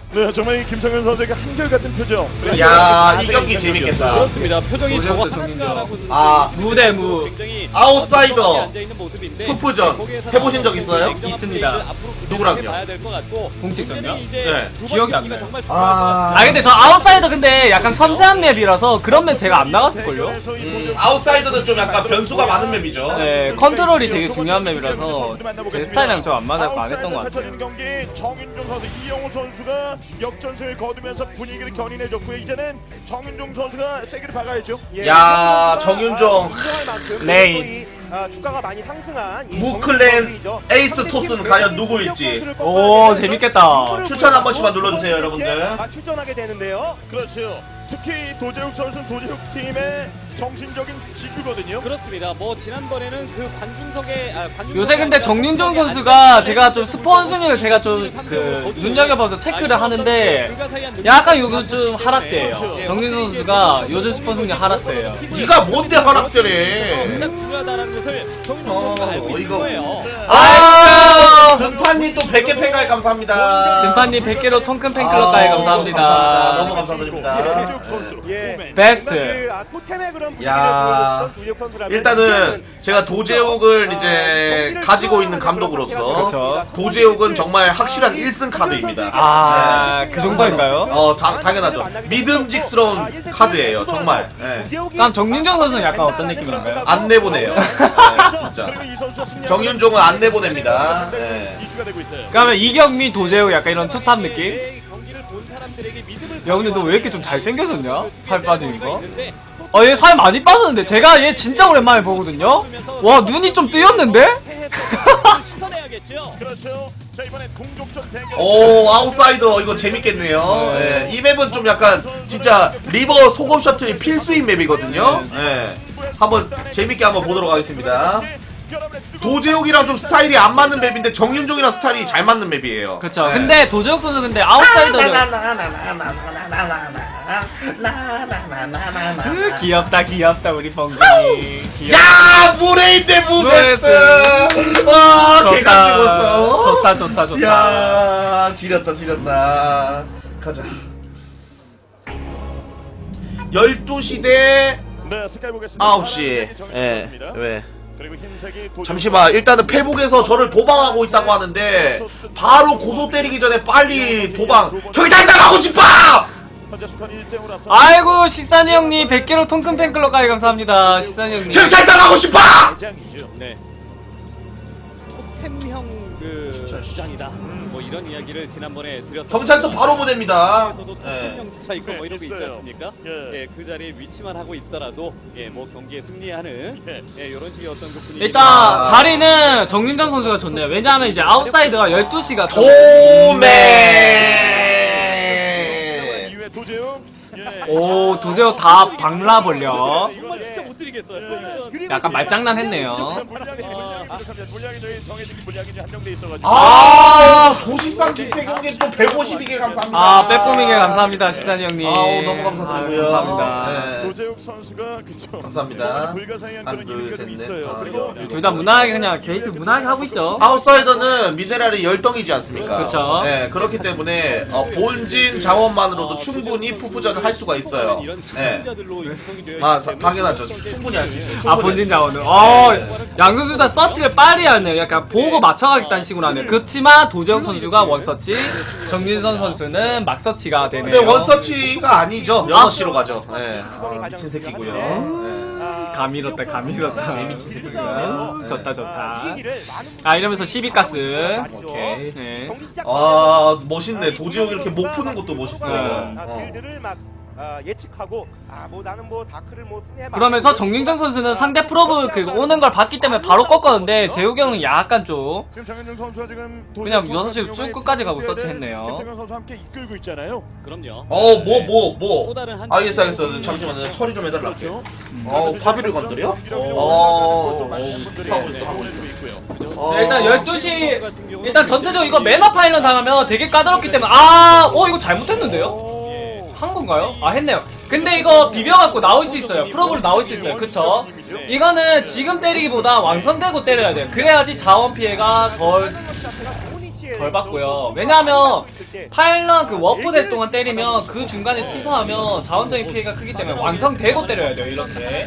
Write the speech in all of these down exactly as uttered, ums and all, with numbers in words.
네, 정말 이 김성현 선수에게 한결같은 표정. 야, 이 경기 재밌겠다. 그렇습니다. 표정이 저거 아, 무대 무 아웃사이더 푸푸전 해보신 적 있어요? 있습니다. 누구랑요? 공식전요? 네. 기억이 안 나요. 아, 아 근데 저 아웃사이더 근데 약간 섬세한 맵이라서 그런 맵 제가 안 나갔을걸요? 음, 아웃사이더는 좀 약간 변수가 많은 맵이죠. 네, 컨트롤이 되게 중요한 맵이라서 제 스타일이랑 좀 안 맞아서 안 했던 것 같아요. 경기 정윤종 선수, 이영호 선수가 역전승을 거두면서 분위기를 견인해줬고요. 이제는 정윤종 선수가 세기를 박아야죠. 야, 정윤종 레인 아, 주가가 많이 상승한 무클랜 에이스 토스는 과연 누구일지 오 재밌겠다. 추천 한 번씩만 눌러주세요, 여러분들. 아, 출전하게 되는데요. 그렇죠. 특히 도재욱 선수는 도재욱 팀의 정신적인 지주거든요. 그렇습니다. 뭐 지난번에는 그 관중석에 아, 관중석에 요새 근데 정윤종 선수가 제가 좀 스폰 순위를 제가 좀 그 눈여겨봐서 체크를 하는데 약간 요즘 좀 하락세예요. 정윤종 선수가 요즘 스폰 순위 하락세예요. 네가 뭔데 하락세래? 가장 중요하다는 것을 정윤종 어, 선수가 알고 있는 이거. 거예요. 아 등판님 또 백 개 팬가에 감사합니다. 등판님 백 개로 통큰 팬클럽까지 아우, 감사합니다. 감사합니다. 너무 감사드립니다. 도재욱 선수. 예. 베스트. 그, 아, 토템의 그런 분위기를 야. 보여줬던 도재욱 선수라면 일단은 제가 도재욱을 아, 이제 경기를 가지고 있는 시작하는 감독으로서 그렇죠. 도재욱은 정말 확실한 일 승 카드입니다. 아, 그 정도일까요? 어, 다, 당연하죠. 믿음직스러운 카드예요, 정말. 예. 그럼 정윤종 선수는 약간 어떤 느낌인가요? 안 내보내요. 예, 진짜. 그리고 이 선수가 승리하고 정윤종은 안 내보냅니다. 예. 이슈가 되고 있어요. 그러면 이경미, 도재욱 약간 이런 투탑 느낌? 이 경기를 본 사람들에게 믿음을 야 근데 너 왜 이렇게 좀 잘생겨졌냐? 살 빠지는 거? 있는데 아 얘 살 많이 빠졌는데 제가 얘 진짜 오랜만에 보거든요? 와 눈이 좀 뜨였는데? 씻어내야겠죠. 그렇죠. 자, 이번엔 공격전 대결. 오, 아웃사이더 이거 재밌겠네요. 예. 이 맵은 좀 약간 진짜 리버 소금 셔틀이 필수인 맵이거든요. 예. 한번 재밌게 한번 보도록 하겠습니다. 도재욱이랑 좀 스타일이 안 맞는 맵인데 정윤종이랑 스타일이 잘 맞는 맵이에요. 그쵸. 예. 근데 도재욱 선수 근데 아웃사이더를 으, 귀엽다 귀엽다 우리 펑기. 야, 무레인데 무베스트. 와, 개가 죽었어. 좋다 좋다 좋다. 야, 지렸다 지렸다. 가자. 열두 시 대 네, 색깔 보겠습니다. 아홉 시. 파란색이 예. 정해졌습니다. 왜? 그리고 흰색이 도재욱 잠시만, 일단은 페북에서 저를 도방하고 있다고 하는데 바로 고소 때리기 전에 빨리 도방. 경찰서 가고 싶어! 현재 스코어는 일 대 영으로 앞서. 아이고 시사니 형님 백 개로 통큰 팬클럽까지 감사합니다. 시사니 형님. 경찰서 가고 싶어! 대장이죠. 네. 토템형 그 주장이다. 음, 뭐 이런 이야기를 지난번에 드렸었는데 경찰서 바로 보냅니다. 에서도 예. 토템형 스트라이커 뭐 이런 거 있지 있어요. 않습니까? 예. 예, 그 자리에 위치만 하고 있더라도 예, 뭐 경기에 승리하는 예. 예, 이런 식의 어떤 그 분위기. 일단 자리는 정윤정 선수가 좋네요. 왜냐하면 이제 아웃사이드가 열두 시가 도매. 이후에 도재욱. 예. 오 도재욱 다 박라 벌려. 정말 진짜 못 드리겠어요. 약간 말장난했네요. 물량이 물량이 저희 정해진 물량이 이제 한정돼 있어가지고. 아, 조시상 집회 경기 또 백오십이 개 감사합니다. 아 빼꼼이게 감사합니다 시사니 형님. 아우, 너무 감사드리고요. 아유, 감사합니다. 네. 도재욱 선수가 그죠. 감사합니다. 불가사의한 한, 그런 둘, 이유가 셋, 좀 넷, 있어요. 다, 그리고 여, 둘 다 무난하게 그냥 게이트 무난하게 하고 있죠. 아웃사이더는 미네랄이 열덩이지 않습니까? 그렇죠. 네, 그렇기 때문에 어, 본진 자원만으로도 충분히 푸푸전을 할 수가 있어요. 이런 네. 승자들로 구성이 되어 아, 있기 때문에 당연하죠. 충분히 할 수 있어요. 아 충분히. 본진 자원은 어 양선수 다 서치를 빨리 하네요. 약간 보고 맞춰가겠다는 식으로 하네요. 그렇지만 도재욱 선수가 원서치, 정윤선 선수는 막서치가 되네요. 근데 원서치가 아니죠. 여섯 시로 가죠. 네. 아, 미친 새끼고요. 네. 감이 잃었다 감이 잃었다. 미친 새끼고요. 좋다 좋다. 분위기를 많은 아 이러면서 시비가스. 오케이. 네. 경기 시작 아, 멋있네. 도지혁 이렇게 목 푸는 것도 멋있어요. 아, 어. 빌드를 막 아, 예측하고 아 뭐 나는 뭐 다크를 뭐 스냅 그러면서 정윤정 선수는 상대 프로브 그 오는 걸 봤기 때문에 바로 꺾었는데 재욱이 형은 약간 좀 지금 장현종 선수가 지금 그냥 여섯 시로 쭉 끝까지 가고 서치했네요. 김태경 선수 함께 이끌고 있잖아요. 그럼요. 어, 뭐, 뭐, 뭐. 또 다른 한 알겠어, 알겠어. 잠시만요. 처리 좀 해달라. 그렇죠. 어, 파비를 건드려? 어, 어, 분들이 하고 있어, 하고 보내주고 있고요. 어. 네, 일단 열두 시 일단 전체적으로 이거 매너 파일런 당하면 되게 까다롭기 때문에 아, 어 이거 잘못했는데요? 한 건가요? 아 했네요. 근데 이거 비벼갖고 나올 수 있어요. 프로브로 나올 수 있어요. 그쵸? 이거는 지금 때리기보다 완성되고 때려야 돼요. 그래야지 자원 피해가 덜 덜 받고요. 왜냐하면 파일럿 그 워프 될 동안 때리면 그 중간에 취소하면 자원적인 피해가 크기 때문에 완성되고 때려야 돼요. 이렇게.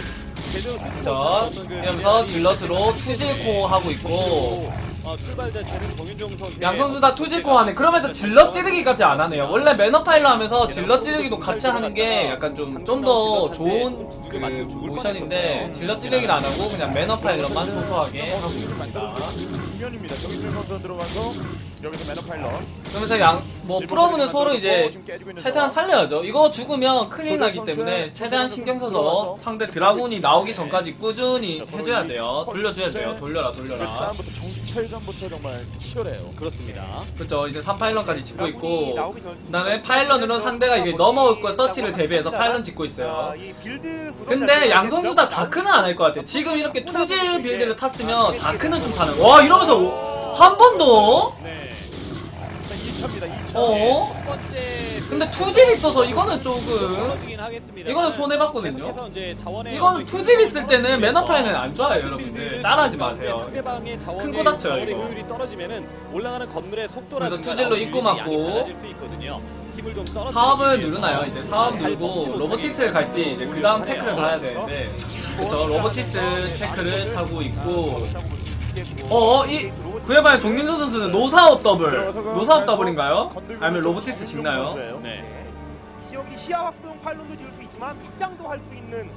자, 이러면서 질럿으로 투질코 하고 있고 어, 출발 자체는 정윤종 선수 양 선수 다 투질코 하네. 그러면서 질럿 찌르기까지 안 하네요. 원래 매너 파일럿 하면서 질럿 찌르기도 같이 하는 게 약간 좀 좀 더 좋은 그 모션인데 질럿 찌르기는 안 하고 그냥 매너 파일럿만 소소하게 하고 있습니다. 정면입니다. 정윤종 선수 들어가서 여기서 매너 파일럿. 그러면서 양 뭐 프로브는 서로 이제 최대한 살려야죠. 이거 죽으면 큰일 나기 때문에 최대한 신경 써서 상대 드라군이 나오기 전까지 꾸준히 해줘야 돼요. 돌려줘야 돼요. 돌려라 돌려라. 싸움부터 정찰전부터 정말 치열해요. 그렇습니다. 그렇죠. 이제 삼 파일럿까지 짓고 있고 그다음에 파일럿으로는 상대가 이게 넘어올 걸 서치를 대비해서 파일럿 짓고 있어요. 근데 양 선수 다 다크는 안 할 것 같아요. 지금 이렇게 투질 빌드를 탔으면 다크는 좀 타는. 와 이러면서 한 번 더? 네. 이 차입니다. 이 차. 어? 첫 번째 근데 투질 있어서 이거는 조금 떨어지긴 하겠습니다. 이거는 손해봤거든요. 계속해서 이제 자원의 이거는 어떤 투질 있을 효율이 때는 매너 떨어지면서 파일은 안 좋아요 여러분들. 따라하지 마세요. 상대방의 자원의, 큰거 다쳐요, 자원의 이거. 효율이 떨어지면은 올라가는 건물의 속도라든가 그래서 투질로 입구 나오는 맞고 유닛이 달라질 수 있거든요. 힘을 좀 떨어뜨리기 사업을 위해서 누르나요? 이제 사업 잘 누르고 먹지 못하게 로보티스를 갈지 이제 그 다음 태클을 가야 되는데 그쵸 로보티스 태클을 타고 있고 어? 이 그에 반해 정윤선 선수는 노사업 더블 노사업 더블인가요? 아니면 로보티스 짓나요? 네. 이 지역이 시야 확보용 파일론도 지을 수 있지만 확장도 할 수 있는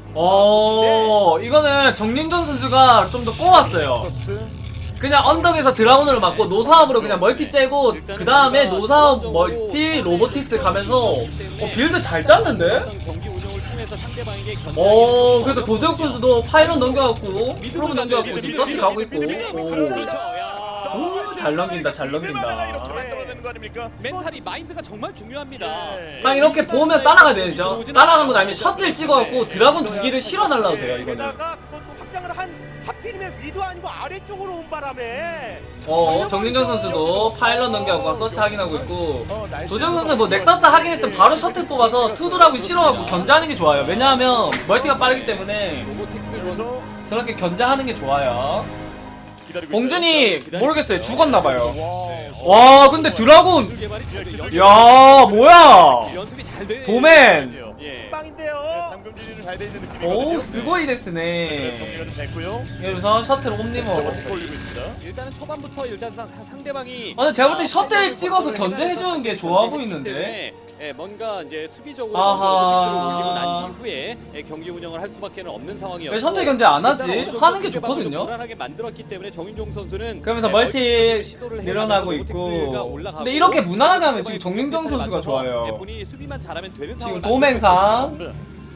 어 이거는 정윤선 선수가 좀 더 꼬았어요. 그냥 언덕에서 드라곤으로 맞고 노사업으로 그냥 멀티 째고 그 다음에 노사업 멀티 로보티스 가면서 어 빌드 잘 짰는데? 경기 운영을 통해서 상대방에게 견제하기 어 그래도 도재욱 선수도 파일럿 넘겨갖고 프로브 넘겨갖고 지금 서치 가고 있고 그렇죠. 오 야. 오, 잘 넘긴다 잘 이렇게 넘긴다. 만들어내는 거 아닙니까? 멘탈이 마인드가 정말 중요합니다. 딱 이렇게 보면 따라가야 되죠. 따라가는 건 아니면 셔틀 찍어갖고 드라곤 두 개를 실어 날라도 돼요 이거는. 게다가 그것도 확장을 한 하필이면 위도 아니고 아래쪽으로 온 바람에 어 정민정 선수도 파일럿 넘겨갖고 서치 확인하고 있고 도재욱 선수 뭐 넥서스 하긴 했으면 바로 셔틀 뽑아서 투드라곤 실어갖고 견제하는 게 좋아요. 왜냐하면 멀티가 빠르기 때문에 그래서 저렇게 견제하는 게 좋아요. 기다리고 봉준이 있어요. 모르겠어요. 죽었나봐요. 와. 와 근데 드라군 개발이 잘 되죠. 야 뭐야 연습이 잘 돼. 도맨 예. 빵인데요. 당금질이 잘돼 있는 느낌이거든요. 오 스고이 데스네. 정리가 좀 됐고요. 여기서 셔틀 옴니모. 저거 뒷 올리고 있습니다. 일단은 초반부터 일단 상, 상대방이 아니 제가 볼 때 셔틀 찍어서 견제해주는 게 좋아 보이는데. 예, 뭔가 이제 수비적으로 아하. 로보틱스를 올리고 난 이후에 예, 경기 운영을 할 수밖에 없는 상황이었고 왜 셔틀 견제 안 하지? 일단 어느 정도 하는 게 상대방을 좀 좋거든요. 불안하게 만들었기 때문에 정윤종 선수는 그러면서 예, 멀티 시도를 늘어나고 해가면서 있고. 로보틱스가 올라가고 근데 이렇게 무난하게 하면 상대방의 지금 정윤종 공격에 선수가 맞춰서, 예, 좋아요. 본인이 수비만 잘하면 되는 지금 상황을 도맹상. 네.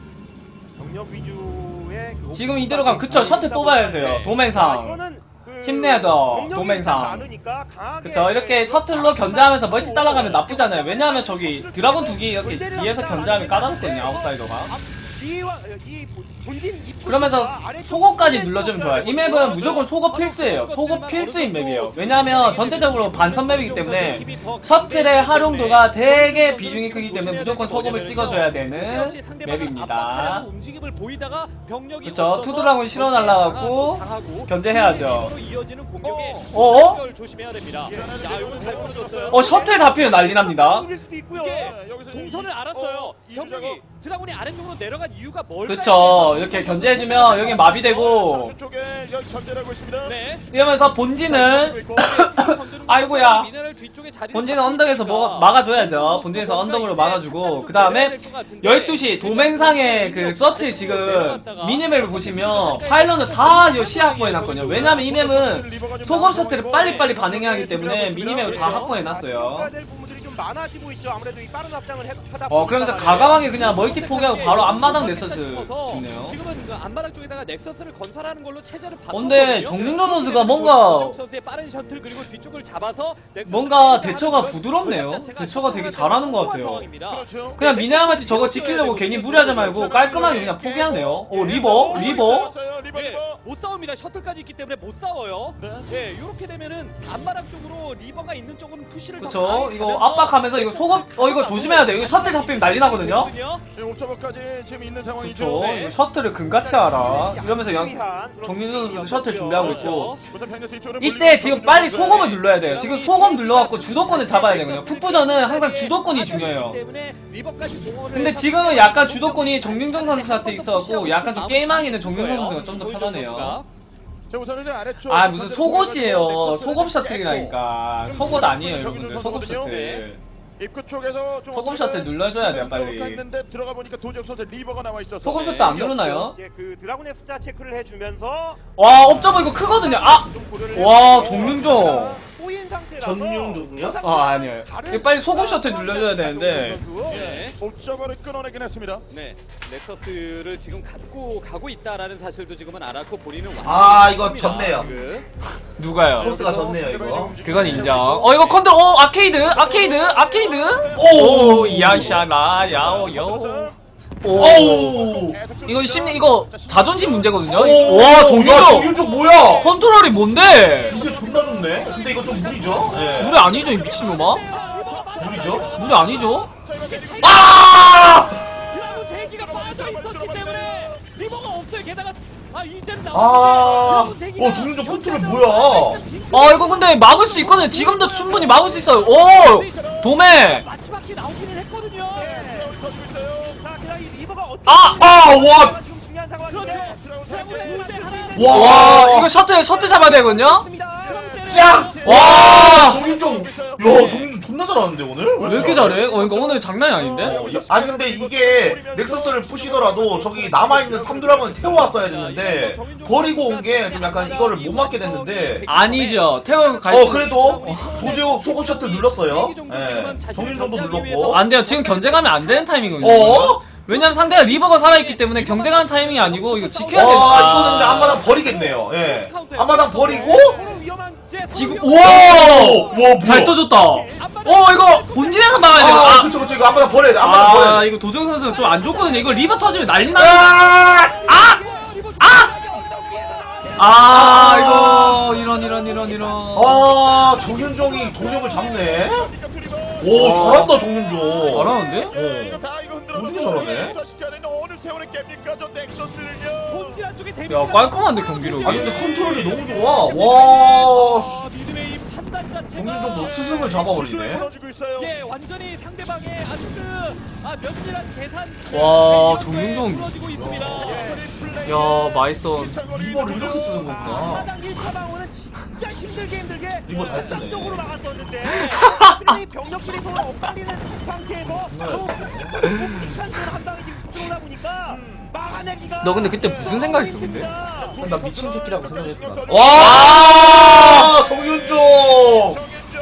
병력 위주의 그 지금 이대로 가면 그쵸 셔틀 뽑아야 돼요. 아, 도맹상. 이거는 그 힘내야 돼, 병력이 도맹상. 일단 많으니까 강하게 그쵸 이렇게 셔틀로 견제하면서 멀티 따라가면 나쁘잖아요. 왜냐하면 저기 드라곤 두 개 이렇게 뒤에서 견제하면 까다롭거든요 아웃사이더가. 이와 이 본진 입구 그러면서 아래쪽 속옷까지 부분에 눌러주면 있어야 좋아요. 이 맵은 무조건 속옷 필수예요. 속옷 필수인 맵이에요. 왜냐하면 전체적으로 반선 맵이기 때문에 셔틀의 활용도가 되게 비중이 크기 때문에 무조건 속옷을 찍어줘야 되는 맵입니다. 움직임을 보이다가 병력이 그쵸, 없어서 투드라곤 실어 날라가고 당하고 견제해야죠. 그런 식으로 이어지는 공격에 어? 연결 조심해야 됩니다. 야, 이거 잘 끊어줬어요. 어 셔틀 잡히면 난리 납니다. 뚫릴 수도 있고요. 이게 여기서 동선을 이- 알았어요. 어, 이주 작업. 병력이 드라군이 아래쪽으로 내려간 이유가 뭘까요? 그쵸 이렇게 견제해주면 여기 마비되고 전주 쪽에 여기 견제를 하고 있습니다. 네. 이러면서 본진은 아이고야. 본진은 언덕에서 뭐 막아줘야죠. 본진에서 언덕으로 막아주고 그 다음에 열두 시 도맹상의 그 서치 지금 미니맵을 보시면 파일럿을 다 시야 확보해놨거든요. 왜냐면 이 맵은 소금 셔틀을 빨리빨리 반응해야 하기 때문에 미니맵을 다 확보해놨어요. 해야 될 부분들이 좀 많아지고 있죠. 아무래도 이 빠른 확장을 해- 하다 어 그러면서 보니까 가감하게 그냥 멀티 포기하고 바로 앞마당 넥서스 짓네요. 지금은 그 앞마당 쪽에다가 넥서스를 건설하는 걸로 체제를 바꿨거든요. 근데 정윤정 선수가 뭔가 정윤정 선수의 빠른 셔틀 그리고 뒤쪽을 잡아서 넥서스를 뭔가 건설하는 대처가 그런 부드럽네요. 전략 자체가 대처가 되게 성공한 잘하는 것 성공한 같아요. 상황입니다. 그렇죠. 그냥 미네랄마티 저거 지키려고 괜히 무리하지 말고 깔끔하게 그냥 포기하네요. 오 리버? 리버? 리버 예, 리버. 못 싸웁니다. 셔틀까지 있기 때문에 못 싸워요. 네. 예, 이렇게 되면은 앞마당 쪽으로 리버가 있는 쪽은 푸시를 더 그쵸 강하게 이거 가면서 압박 생각하면서 이거 소금 어 이거 조심해야 돼. 이거 셔틀 잡히면 난리 나거든요. 옥저버까지 지금 있는 상황이죠. 그렇죠. 네. 이거 셔틀을 금같이 하라. 이러면서 양 유리한 정민선 선수도 셔틀 준비하고 있고. 우선 병력 뒤쪽으로 이때 물리고 지금 정윤종 빨리 선수의 소금을 눌러야 돼요. 지금 소금 눌러갖고 주도권을 잡아야 되거든요. 풋부전은 항상 주도권이 중요해요. 근데 지금은 약간 주도권이 정윤종 선수한테 있어갖고 약간 좀 게임하기는 정윤종 선수가 좀 더 편하네요. 자, 우선은 이제 아래쪽 아 무슨 속옷이에요. 넥서스를 속옷 깼고, 셔틀이라니까. 속옷 아니에요 여러분들. 속옷 셔틀. 입구 쪽에서 좀 소금 셔틀 눌러줘야 돼요, 빨리. 했는데 들어가 보니까 도적 선수 리버가 나와 있어서 소금 셔틀 안 누르나요? 이제 그 드라군의 숫자 체크를 해주면서 와 옵저버 이거 크거든요. 아! 좀 고려를 와 해서 정윤종. 꼬인 상태라서 전용종이요? 아 아니에요. 이거 빨리 소금 셔틀 눌러줘야 되는데. 네. 옥저버를 끊어내긴 했습니다. 네, 넥서스를 지금 갖고 가고 있다라는 사실도 지금은 알았고 본인은 아, 이거 완벽합니다, 졌네요. 지금. 누가요? 토스가 졌네요 이거. 그건 인정. 어 이거 컨트롤 어 아케이드 아케이드 아케이드. 오! 오 야샤나 야오요. 오. 오우! 이거 심리 이거 자존심 문제거든요. 오! 와 야, 정윤종 정윤종 뭐야? 컨트롤이 뭔데? 기술 존나 좋네. 근데 이거 좀 무리죠? 예. 물이 아니죠 이 미친놈아? 무리죠? 물이 아니죠? 아! 드라군 세 개가 빠져 있었기 때문에 리버가 없어요. 게다가 아 이제는 아! 나오는데 드라군 세 개가 어, 정윤종 컨트롤 뭐야? 아 이거 근데 막을 수 있거든요. 지금도 충분히 막을 수 있어요. 오 도매. 마지막에 나오기는 했거든요. 자 그냥 이 리버가 어떻게 아! 아, 와! 지금 중요한 상황인데 그렇죠. 드라군 두대 하나. 와! 와 이거 셔틀 셔틀 잡아야 되거든요. 짱! 와! 정윤종! 야, 정윤종 존나 잘하는데 오늘? 왜 이렇게 잘해? 어 그러니까 오늘 장난이 아닌데? 어, 야, 아니 근데 이게 넥서스를 푸시더라도 저기 남아있는 삼드라곤을 태워왔어야 됐는데 버리고 온 게 좀 약간 이거를 못 막게 됐는데 아니죠. 태워 갈 어 수. 그래도 도제욱 소금 셔틀 눌렀어요. 예. 정윤종도 눌렀고. 안 돼요. 지금 경쟁하면 안 되는 타이밍이거든요. 어? 왜냐면 상대가 리버가 살아있기 때문에 경쟁하는 타이밍이 아니고 이거 지켜야 와 되니까. 이거는 근데 앞마당 버리겠네요. 예. 앞마당 버리고. 서로 위험한 지금 와! 와 뭐야? 잘 떠줬다. 어 이거 본진에서 막아야 돼요. 아, 아, 그쵸 그쵸 이거 앞마당 버려야 돼. 앞마당 아 버려야 돼. 이거 도정 선수 좀 안 좋거든요. 이거 리버 터지면 난리 나요. 아! 아! 아! 아 이거 이런 이런 이런 이런. 아 정윤종이 도적을 잡네. 오 와. 잘한다 정윤종. 잘하는데? 이거 다 이거 흔들어 오지게 잘하네. 어느 세월에 깹니까 저 넥서스를요. 본질 안쪽에 데미지. 야 깔끔한데 경기력이. 아니 근데 컨트롤이 너무 좋아. 와. 아, 믿음의 이 판단 자체가 정윤종 뭐 스승을 기술을 잡아버리네. 무너지고 있어요. 예, 완전히 상대방의 아주 그 아, 면밀한 계산. 와, 그 정윤종. 무너지고 있습니다. 야 마이선. 리버를 이렇게 쓰는 거구나. 앞마당 일 차 방어는 진짜 힘들게 힘들게 리버 잘 쓰네. 적으로 막았었는데 이 병력들이 서로 엇갈리는 상태에서 너무 묵직한 묵직한 그런 한 방이 지금 들어오다 보니까 막아내기가 너 근데 그때 무슨 생각했어, 근데? 나 미친 새끼라고 생각했어. 와 정윤종.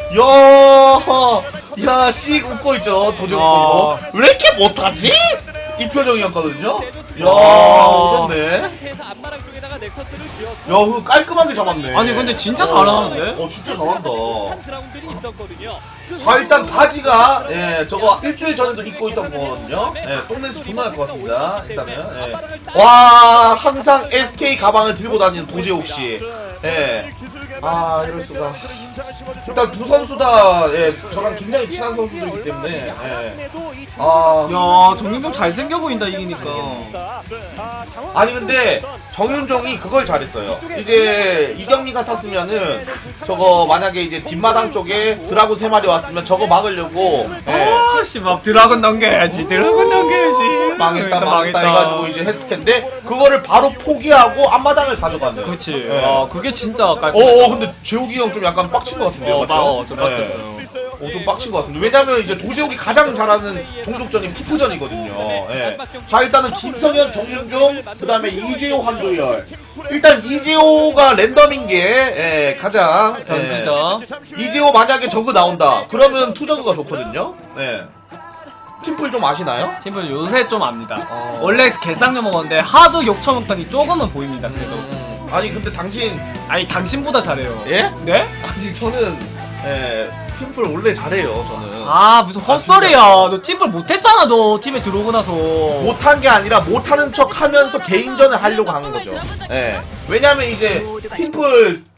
야, 야, 씩 웃고 있죠 도적 보고. 왜 이렇게 못하지? 이 표정이었거든요. 야, 오졌네. 상태에서 앞마당 쪽에다가 넥서스를 지었고 야, 그거 깔끔하게 잡았네. 아니 근데 진짜 잘하는데? 어, 진짜 잘한다. 한 드라군들이 있었거든요. 자, 일단 바지가 예, 저거 일주일 전에도 입고 있던 거거든요. 예, 똥냄새 존나 날 것 같습니다. 일단은. 예. 와, 항상 에스케이 가방을 들고 다니는 도재욱 씨. 예. 아, 이럴 수가. 일단 두 선수 다 예, 저랑 굉장히 친한 선수들이기 때문에 예. 아, 야 정윤종 잘생겨 보인다 이기니까. 아니 근데 정윤종이 그걸 잘했어요. 이제 이경민 같았으면은 저거 만약에 이제 뒷마당 쪽에 드라군 세 마리 왔으면 저거 막으려고 예. 아씨 막 드라군 넘겨야지. 드라군 넘겨야지. 망했다 망했다 해가지고 이제 했을 텐데 그거를 바로 포기하고 앞마당을 가져가는. 그치. 예. 와 그게 진짜 깔끔. 어어 근데 재욱이 형 좀 약간 빡친 것 같은데요, 어, 맞죠? 막, 어, 좀 예. 빡쳤어요. 어, 좀 빡친 것 같습니다. 왜냐면 이제 도재욱이 가장 잘하는 종족전이 푸푸전이거든요. 예. 자, 일단은 김성현, 정윤종, 그 다음에 이재호, 한도열. 일단 이재호가 랜덤인 게 예, 가장 변수죠. 예. 이재호 만약에 저그 나온다. 그러면 투저그가 좋거든요. 예. 팀플 좀 아시나요? 팀플 요새 좀 압니다. 어. 원래 개쌍녀 먹었는데 하도 욕 처먹더니 조금은 보입니다. 그래도. 음, 아니 근데 당신 아니 당신보다 잘해요. 예? 네? 아니 저는 예, 팀플 원래 잘해요. 저는. 아 무슨 헛소리야. 너 팀플 못했잖아 너 팀에 들어오고 나서. 못한 게 아니라 못하는 척 하면서 개인전을 하려고 하는 거죠. 예. 왜냐면 이제 팀플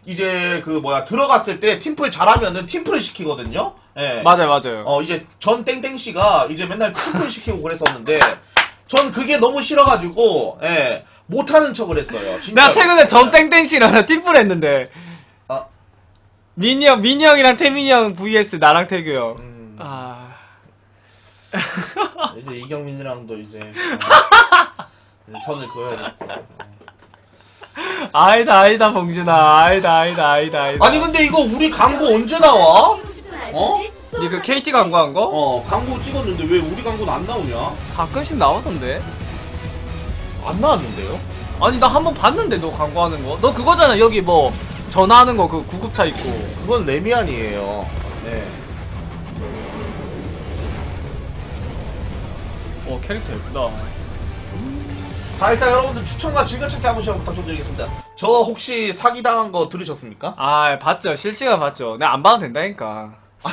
이제 그 뭐야 들어갔을 때 팀플 잘하면은 팀플을 시키거든요. 예. 맞아요, 맞아요. 어 이제 전 땡땡 씨가 이제 맨날 팀플 시키고 그랬었는데 전 그게 너무 싫어가지고 예 못하는 척을 했어요. 진짜. 내가 최근에 전땡땡 씨랑 팀플 했는데 아. 민이 형, 민이 형이랑 태민이 형 vs 나랑 태규 형. 음. 아. 이제 이경민이랑도 이제 어, 이제 선을 그어야겠다. 아니다, 아니다, 봉준아. 아니다, 아니다, 아니다, 아니다. 아니 근데 이거 우리 광고 언제 나와? 어? 니 그 케이티 광고한 거? 어 광고 찍었는데 왜 우리 광고는 안 나오냐? 가끔씩 나오던데. 안 나왔는데요? 아니, 나 한 번 봤는데, 너 광고하는 거. 너 그거잖아, 여기 뭐, 전화하는 거, 그 구급차 있고. 그건 레미안이에요. 네. 어, 캐릭터 예쁘다. 자 일단 여러분들 추천과 즐겨찾기 한 번씩 부탁 좀 드리겠습니다. 저 혹시 사기당한 거 들으셨습니까? 아, 봤죠. 실시간 봤죠. 내가 안 봐도 된다니까.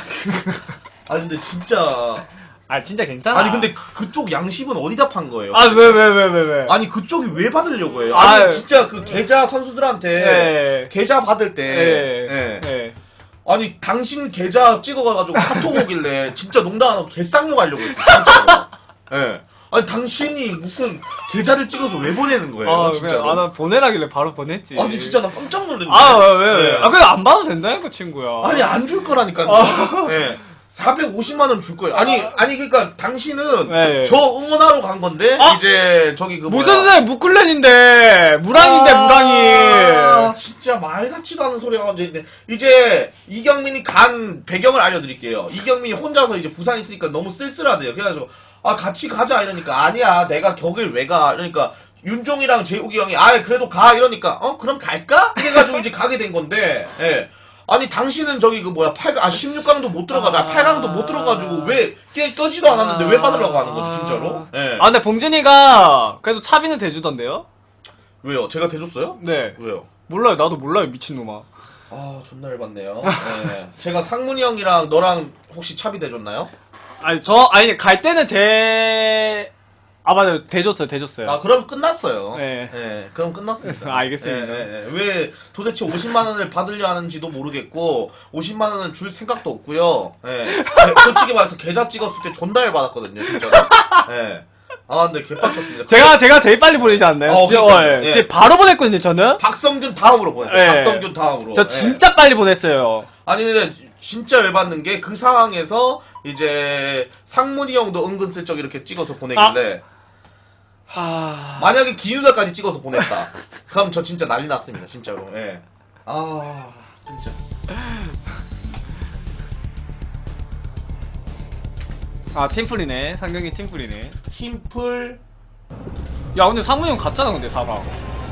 아 근데 진짜 아, 진짜 괜찮아. 아니 근데 그, 그쪽 양심은 어디다 판 거예요? 아, 왜, 왜, 왜, 왜, 왜? 아니 그쪽이 왜 받으려고 해요? 아니 아유. 진짜 그 계좌 선수들한테 예. 계좌 받을 때 예. 예. 예. 아니 당신 계좌 찍어가지고 카톡 오길래 진짜 농담 안 하고 개쌍욕 하려고 했어 진짜로. 예. 아니 당신이 무슨 계좌를 찍어서 왜 보내는 거예요? 아, 진짜로. 그래. 아, 나 보내라길래 바로 보냈지. 아니 진짜 나 깜짝 놀랐네. 아, 왜, 왜? 예. 아, 그래, 안 봐도 된다니까, 친구야. 아니 안 줄 거라니까요. 아. 예. 사백오십만 원 줄 거예요. 아니 아니 그러니까 당신은 네. 저 응원하러 간 건데 아! 이제 저기 그 무슨 뭐야. 새 무클랜인데, 무랑인데, 아, 무랑이. 진짜 말 같지도 않은 소리가 먼저 있는데 이제 이경민이 간 배경을 알려드릴게요. 이경민이 혼자서 이제 부산 있으니까 너무 쓸쓸하대요. 그래가지고 아 같이 가자 이러니까 아니야 내가 격을 왜 가? 이러니까 윤종이랑 재욱이 형이 아 그래도 가 이러니까 어 그럼 갈까? 그래가지고 이제 가게 된 건데 예. 아니 당신은 저기 그 뭐야 팔 강 아 십육 강도 못 들어가고 아, 팔 강도 못 들어가지고 왜 깨 떠지도 않았는데 왜 받으려고 하는 거지 진짜로? 예. 아, 근데 봉준이가 그래도 차비는 대주던데요? 왜요? 제가 대줬어요? 네. 왜요? 몰라요. 나도 몰라요, 미친놈아. 아 존나 열받네요. 네. 제가 상문이 형이랑 너랑 혹시 차비 대줬나요? 아니, 저, 아니, 갈 때는 제, 아, 맞아요. 대줬어요, 대줬어요. 아 그럼 끝났어요. 네. 네, 그럼 끝났습니다. 알겠습니다. 네, 네, 네. 왜 도대체 오십만 원을 받으려 하는지도 모르겠고 오십만 원은 줄 생각도 없고요. 네. 게- 솔직히 말해서 계좌 찍었을 때 존나 열 받았거든요, 진짜로. 네. 아 근데 개빡쳤습니다. 제가, 제가 제일 빨리 보내지 않나요? 어, 저, 그러니까요. 예. 예. 제 바로 보냈거든요, 저는. 박성균 다음으로 보냈어요. 네. 박성균 다음으로. 저 네. 진짜 빨리 보냈어요. 아니 근데 진짜 열받는 게 그 상황에서 이제 상문이 형도 은근슬쩍 이렇게 찍어서 보내길래 아. 만약에 기누다까지 찍어서 보냈다 그럼 저 진짜 난리 났습니다 진짜로. 예. 아 진짜 아, 팀플이네. 상경이 팀플이네. 팀플. 야, 근데 상문이 형 갔잖아, 근데 사 강.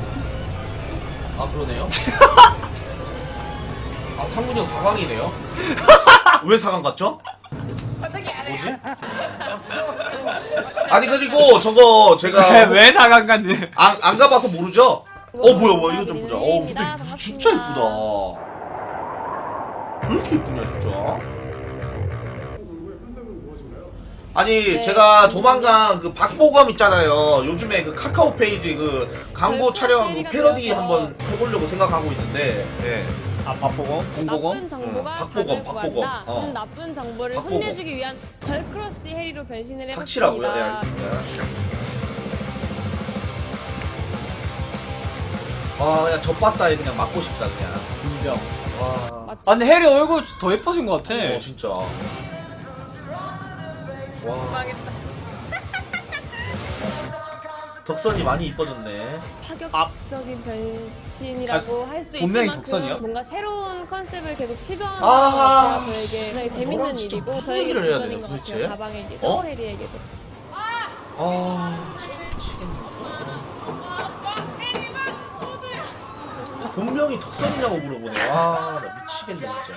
아 그러네요. 아 상문이 형 사 강이네요. 왜 사 강 갔죠? 뭐지? 아니 그리고 저거 제가 왜 사 강 갔니? 안, 안 가봐서 모르죠? 어 뭐야 뭐야 이거 좀 보자. 어 근데 진짜 이쁘다. 왜 이렇게 이쁘냐 진짜. 아니 네, 제가 조만간 그 박보검 있잖아요. 요즘에 그 카카오 페이지 그 광고 저희 촬영하고 플러스 패러디 일이가 한번 해보려고 생각하고 있는데. 예. 아, 박보검? 공보검? 나쁜 정보가 응, 박보검, 박보검, 박보검. 구한다. 어. 는 나쁜 정보를 박보검. 혼내주기 위한 걸크러쉬 해리로 변신을 해봤습니다. 확실하고요. 네 알겠습니다. 아 그냥 젖봤다에 그냥 맞고 싶다 그냥. 인정. 와. 맞죠? 아, 근데 해리 얼굴 더 예뻐진 것 같아. 어 진짜. 와. 망했다. 덕선이 많이 이뻐졌네. 파격적인 변신이라고 할 수 있을 본명이 만큼 덕선이요? 뭔가 새로운 컨셉을 계속 시도하는 아, 것 자체가 저에게 굉장히 너랑 재밌는 진짜 일이고 무슨 저에게 얘기를 해야 도전인 돼요, 것 도대체? 같아요. 다방에게도 어? 해리에게도. 아 진짜 미치겠네. 본명이 덕선이라고 물어보네. 와, 나 미치겠네 진짜.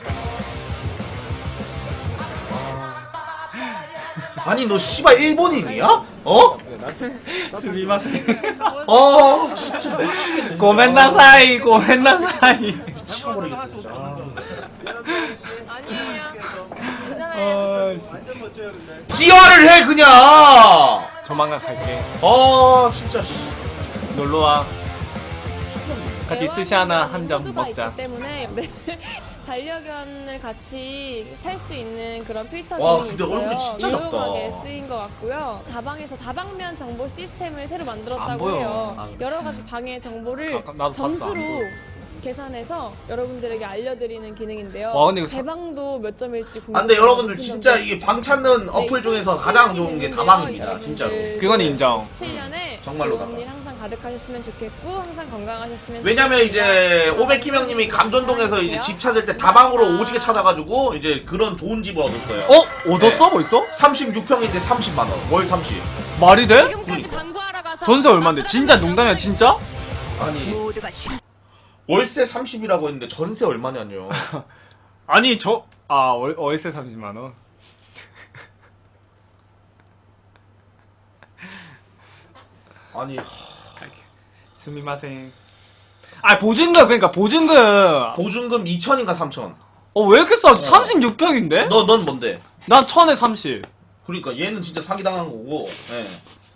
아. 아니 너 씨발 일본인이야? 어? 스미마세. 아 진짜 미치겠네. 고멘나사이, 고멘나사이. 미쳐버리겠다 진짜. 아. 아니에요. 괜찮아요. 기화를 해 그냥. 조만간 갈게. 아 진짜 씨. 놀러와. 미쳤네. 같이 애완 스시 하나 공간이 한 점 호두가 먹자. 있기 때문에 네. 반려견을 같이 살 수 있는 그런 필터 와, 기능이 근데 있어요. 얼굴이 진짜 작다. 유용하게 쓰인 것 같고요. 다방에서 다방면 정보 시스템을 새로 안 만들었다고 보여. 해요. 아, 여러 가지 방의 정보를 아까 나도 봤어, 안 점수로 보여. 계산해서 여러분들에게 알려드리는 기능인데요. 와, 근데 이거 사- 제 방도 몇 점일지 궁금해요. 아, 근데 여러분들 진짜 이게 방 찾는 어플 중에서 가장 좋은 게 다방입니다. 진짜로. 그건 인정. 이천십칠 년에 정말로 좋은 다방. 일 항상 가득하셨으면 좋겠고 항상 건강하셨으면 왜냐면 좋겠습니다. 이제 오백킴 형님이 감전동에서 이제 집 찾을 때 다방으로 오지게 찾아가지고 이제 그런 좋은 집을 얻었어요. 어? 얻었어 벌써? 삼십육 평인데 삼십만 원. 월 삼십. 말이 돼? 지금까지 방구하러 가서 전세 얼마인데? 진짜 농담이야 진짜? 아니. 월세 삼십이라고 했는데 전세 얼마냐뇨. 아니 저... 아 월, 월세 삼십만 원? 아니 스미마생. 아 보증금 그러니까 보증금. 보증금 이천인가 삼천. 어 왜 이렇게 싸? 삼십육 평인데? 너 넌 뭔데? 난 천에 삼십. 그러니까 얘는 진짜 사기당한 거고. 예.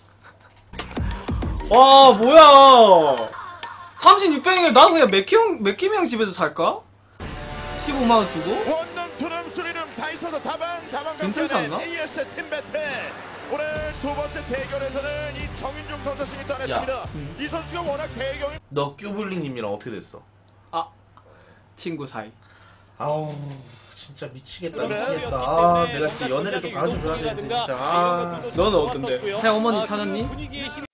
와 뭐야? 삼십육 평이면 나는 그냥 맥키형 맥키형 집에서 살까? 십오만 원 주고? 원룸, 투룸, 쓰리룸 다 있어서 다방, 다방 괜찮지 않나? 에이에스 팀 배틀. 오늘 두 번째 대결에서는 이 정윤종 선수 승리 따냈습니다. 이 선수가 워낙 대경이 너 큐블링님이랑 어떻게 됐어? 아 친구 사이. 아우 진짜 미치겠다 그래? 미치겠다. 아 내가 진짜 연애를 좀 가르쳐줘야 되는데 진짜. 아. 너는 어떤데? 새 어머니 찾았니? 분위기에 힘이